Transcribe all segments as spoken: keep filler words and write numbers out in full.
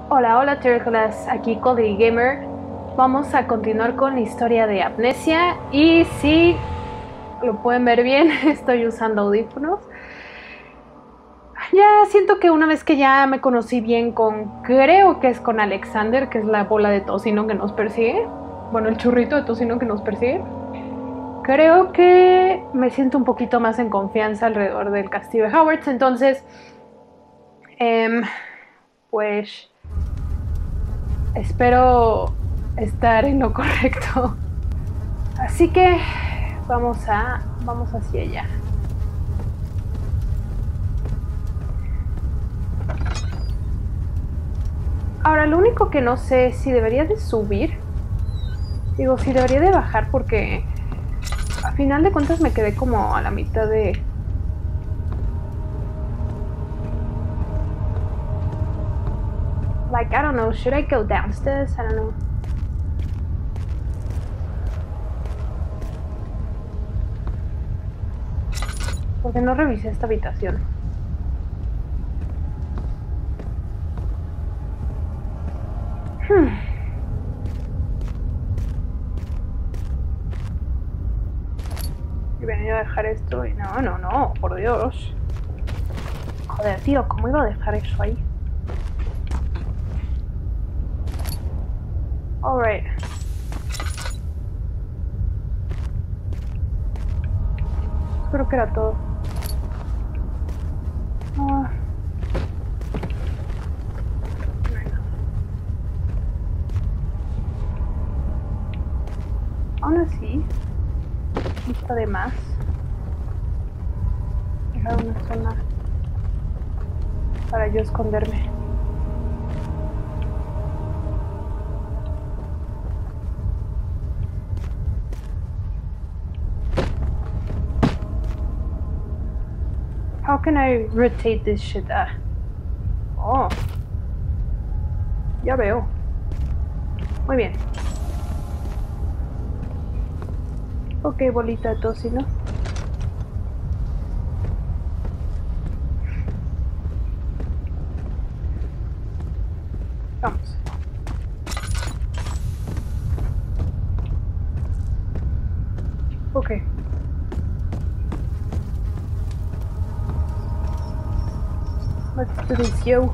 Hola, hola Terrícolas, aquí Cody Gamer. Vamos a continuar con la historia de Amnesia y si lo pueden ver bien, estoy usando audífonos. Ya siento que una vez que ya me conocí bien con, creo que es con Alexander, que es la bola de tocino que nos persigue, bueno, el churrito de tocino que nos persigue, creo que me siento un poquito más en confianza alrededor del castillo de Hogwarts. Entonces, eh, pues espero estar en lo correcto. Así que vamos a vamos hacia allá. Ahora, lo único que no sé es si debería de subir. Digo, si debería de bajar porque a final de cuentas me quedé como a la mitad de... Like, I don't know, should I go downstairs? I don't know. Porque no revisé esta habitación. Hmm. Y venía a dejar esto y no, no, no, por Dios. Joder, tío, ¿cómo iba a dejar eso ahí? Alright. Creo que era todo. Ah. Aún así, no está de más dejar una zona para yo esconderme. How can I rotate this shit? Ah. Oh. Ya veo. Muy bien. Ok, bolita de tocino. Vamos. Ok. Let's do this, yo.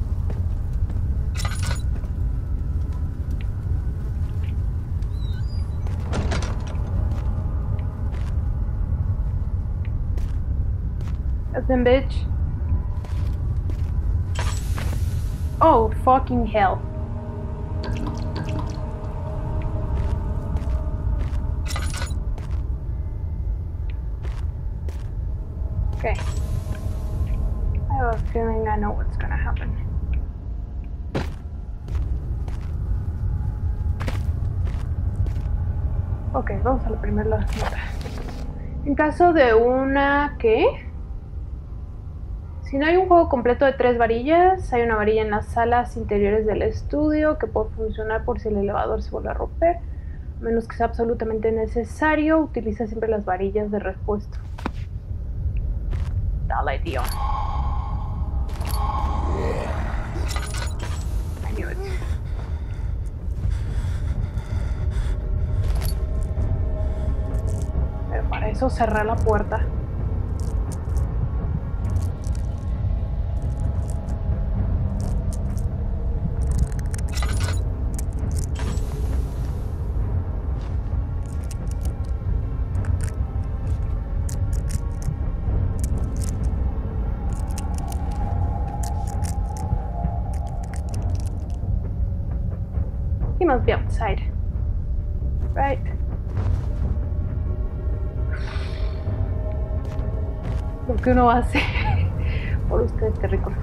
Listen, bitch. Oh, fucking hell. Okay. I have a feeling I know what's gonna happen. Ok, vamos a la primera nota. En caso de una... ¿qué? Si no hay un juego completo de tres varillas, hay una varilla en las salas interiores del estudio que puede funcionar por si el elevador se vuelve a romper. A menos que sea absolutamente necesario, utiliza siempre las varillas de repuesto. Dale, tío. I knew it. Pero para eso cerrar la puerta. He must be outside. Right. Lo que uno hace por ustedes, terrícolas.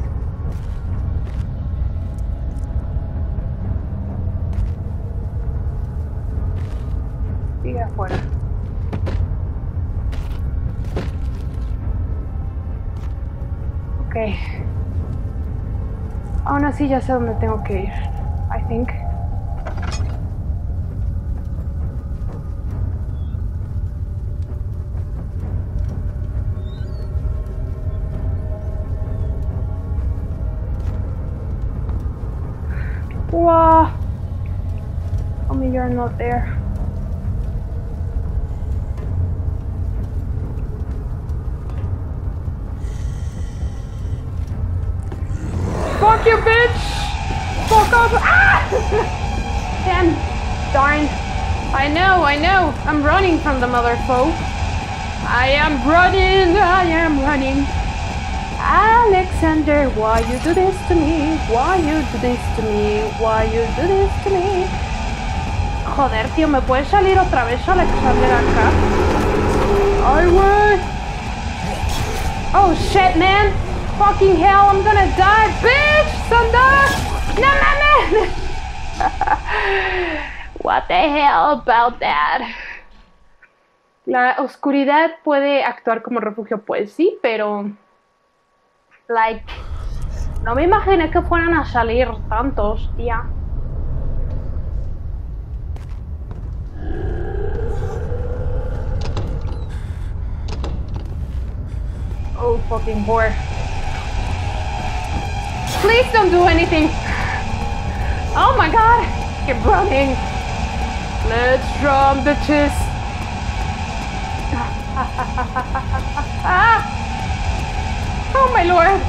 Sigue afuera. Ok. Aún así ya sé dónde tengo que ir. I think. Wow. Tell me you're not there. Fuck you, bitch! Fuck off! Ah! Damn. Darn. I know, I know. I'm running from the motherfucker. I am running, I am running. Alexander, why you do this to me? Why you do this to me? Why you do this to me? Joder, tío, ¿me puedes salir otra vez, Alexander, acá? Ay, güey. Oh, shit, man. Fucking hell, I'm gonna die, bitch! Sandra! No, no, no! What the hell about that? La oscuridad puede actuar como refugio, pues sí, pero... Like... No me imaginé que fueran a salir tantos, tía. Oh, fucking whore. Please don't do anything. Oh my god. Keep running. Let's run, bitches. Ah. Oh my lord.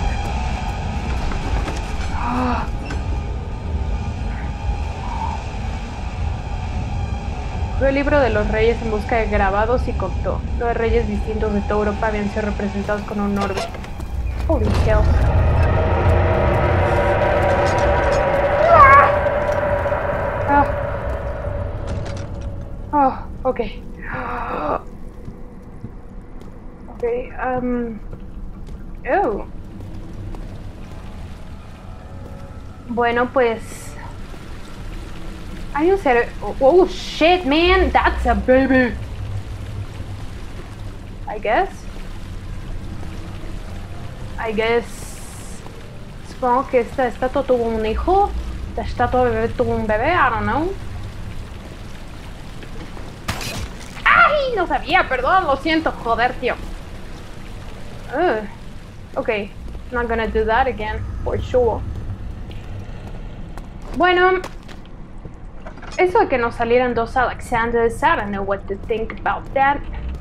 Fue el libro de los reyes en busca de grabados y contó. Los reyes distintos de toda Europa habían sido representados con un orbe. Holy hell. Ah. Oh, okay. Okay, um... Oh. Bueno, pues... Hay un ser... Oh, shit, man! That's a baby! I guess. I guess... Supongo que esta estatua tuvo un hijo. Esta estatua bebé tuvo un bebé, I don't know. ¡Ay! No sabía, perdón, lo siento, joder, tío. Uh, okay, not gonna do that again, for sure. Bueno, eso de que nos salieran dos Alexanders, I don't know what to think about that.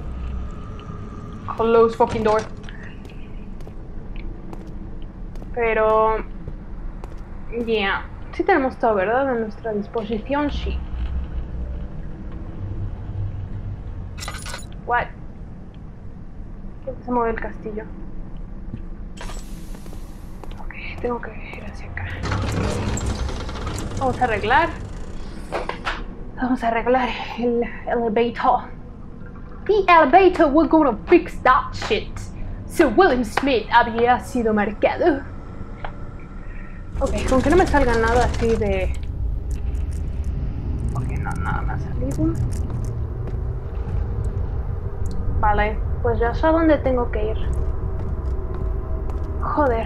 Close fucking door. Pero, yeah, sí tenemos todo, ¿verdad? A nuestra disposición, sí. What? ¿Por qué se mueve el castillo? Ok, tengo que ir hacia acá. Vamos a arreglar. Vamos a arreglar el elevator. The elevator, we're gonna fix that shit. Sir William Smith había sido marcado. Ok, con que no me salga nada así de... Ok, no, nada me ha salido. Vale, pues ya sé a dónde tengo que ir. Joder.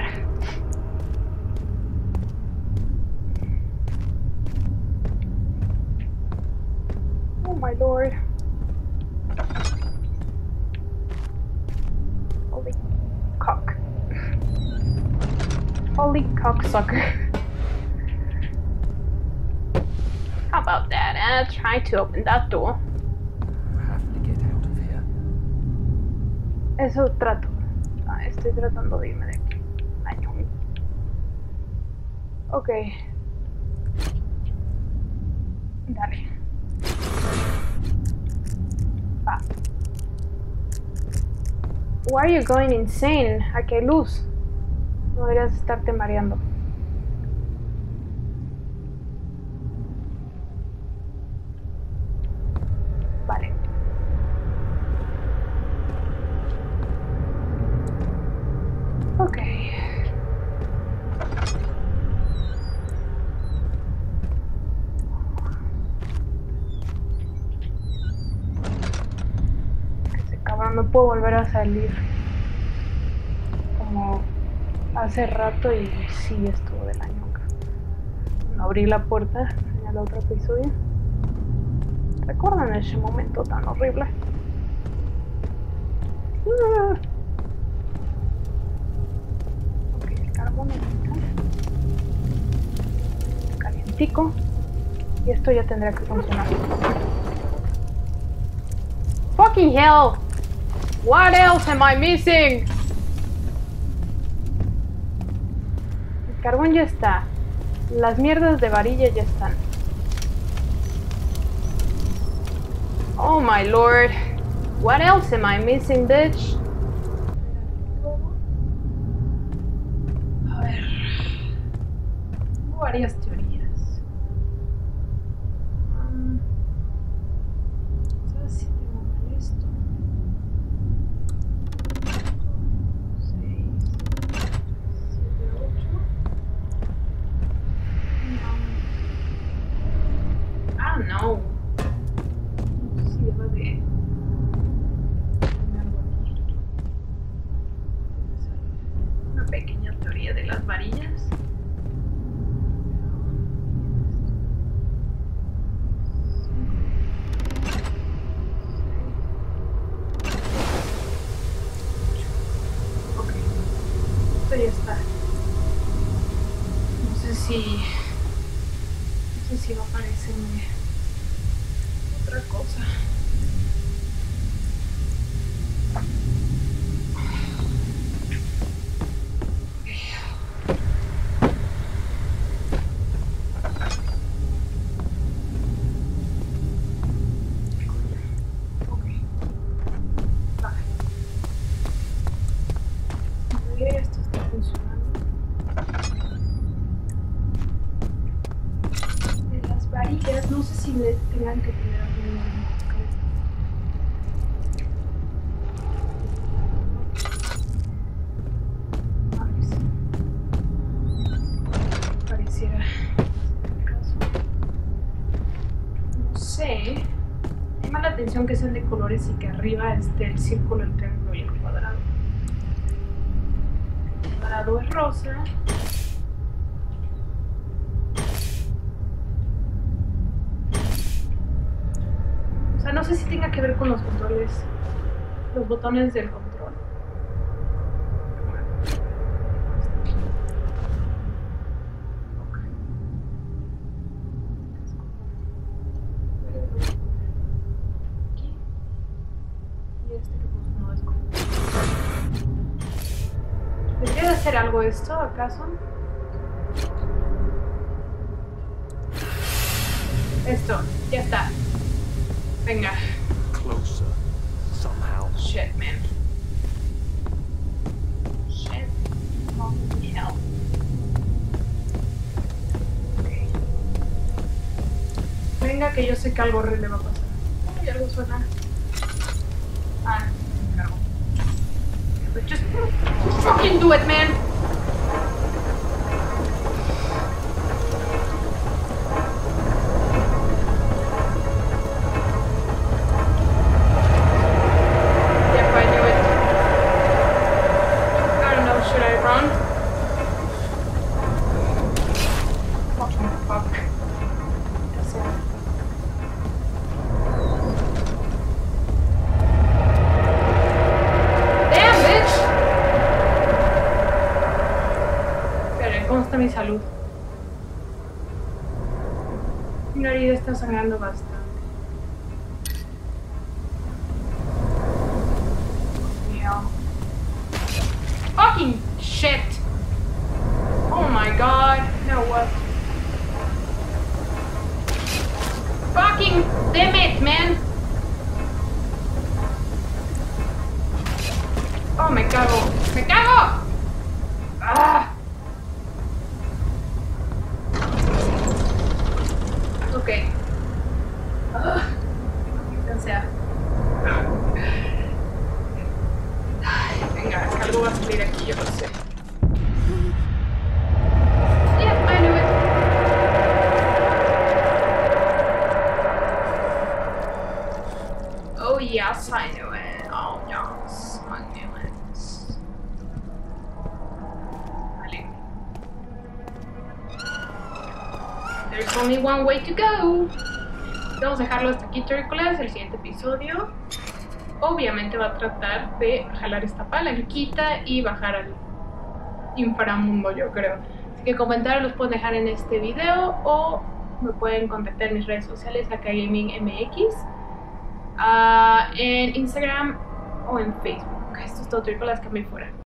Oh my lord. Holy cock. Holy cocksucker. How about that? Uh, try to open that door. Eso trato. Ah, estoy tratando de irme de aquí. Año. Ok. Dale. Va. Why are you going insane? Aquí hay luz. No deberías estarte mareando. Vale. Ok. Ese cabrón no puedo volver a salir. Como hace rato y sí estuvo de la ñonga. No abrí la puerta en el otro episodio. ¿Recuerdan ese momento tan horrible? Uh. Ok, el carbón está caliente. identifico. Y esto ya tendrá que funcionar. Fucking hell! What else am I missing? El carbón ya está. Las mierdas de varilla ya están. Oh my lord. What else am I missing, bitch? A ver. Tengo varias teorías. Um, ¿Sabes si tengo mal esto? seis, siete, ocho. Ah, no. No sé si debo de poner algo aquí. Una pequeña teoría de las varillas. Ok. Esto ya está. No sé si... No sé si va a aparecerme otra cosa. Ok. Vale. A ver, esto está funcionando. De las varillas, no sé si le tengan que tener algún... A ver si pareciera el caso. No sé. Me llama la atención que sean de colores y que arriba esté el círculo, el triángulo y el cuadrado. El cuadrado es rosa. O sea, no sé si tenga que ver con los controles, los botones del control. Aquí. Y este que pues no es como... ¿Debería de hacer algo esto, acaso? Esto, ya está. Venga. Closer, somehow. Shit, man. Shit. Holy hell. Okay. Venga, que yo sé que algo re le va a pasar. Uy, algo suena. Ah, me cargo. But just fucking do it, man. Yep, I knew it. I don't know, should I run? Fucking fuck. Ya sé. Damn, bitch! Espera, ¿cómo está mi salud? Mi herida está sangrando bastante. Yeah. Fucking shit! Oh my god. No, what? Fucking damn it, man! Oh, me cago. ¡Me cago! Ah. Ok. Ah. O sea. Ay, venga, es que algo va a salir aquí, yo lo sé. Yep, I knew it. Oh yes, I knew it. Oh yes, I knew it. Vale. There's only one way to go. Vamos a dejarlo hasta aquí, Terrícolas. El siguiente episodio obviamente va a tratar de jalar esta palanquita y bajar al inframundo, yo creo. que comentarios los pueden dejar en este video o me pueden contactar en mis redes sociales, AkaGamingMX, uh, en Instagram o en Facebook. Esto es todo, las cambié fuera.